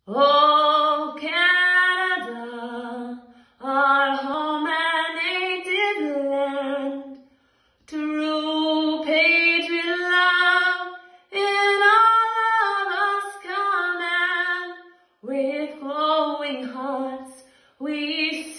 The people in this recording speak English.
Oh, Canada, our home and native land, true patriot love in all of us command. With glowing hearts we